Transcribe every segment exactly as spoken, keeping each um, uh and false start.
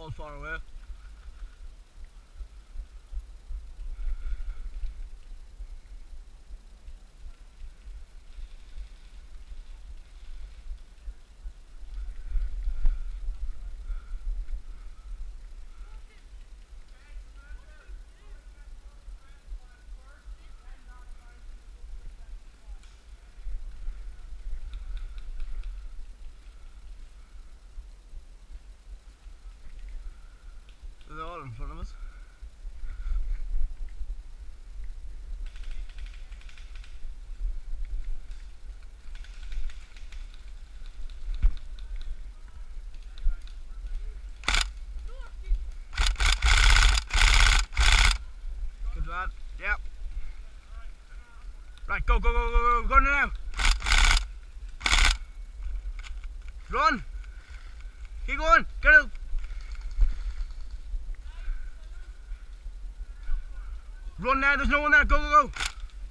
little far away. They're all in front of us. Good lad. Yep. Right, go, go, go, go, go, go now. Run. Keep going. Get out. Run now, there's no one there. Go, go, go.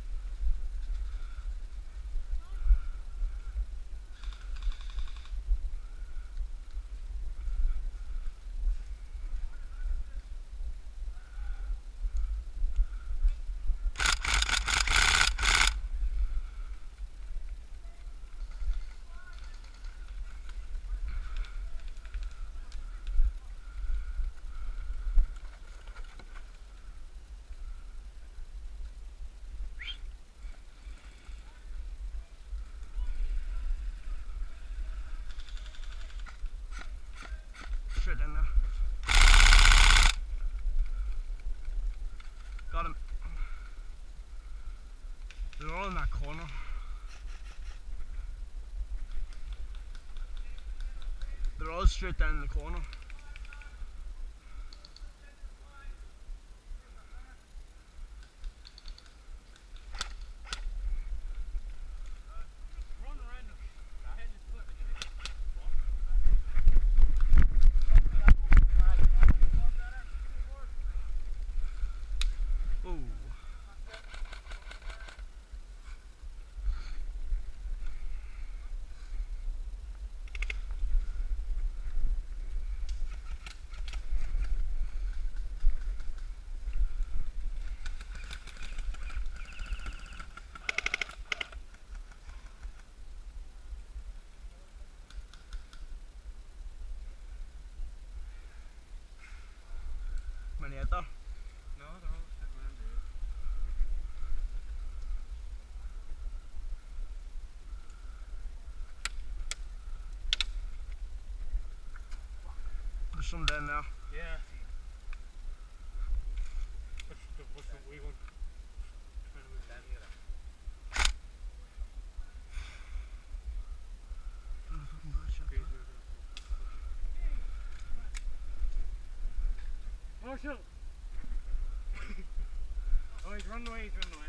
Straight in there. Got him. They're all in that corner. They're all straight down in the corner. Ooh. Manieta. No, they're all sitting around here. There's some down there. Yeah. What's the, what's the wee one? Trying to move down here. Marshall! Oh, he's running away, he's running away.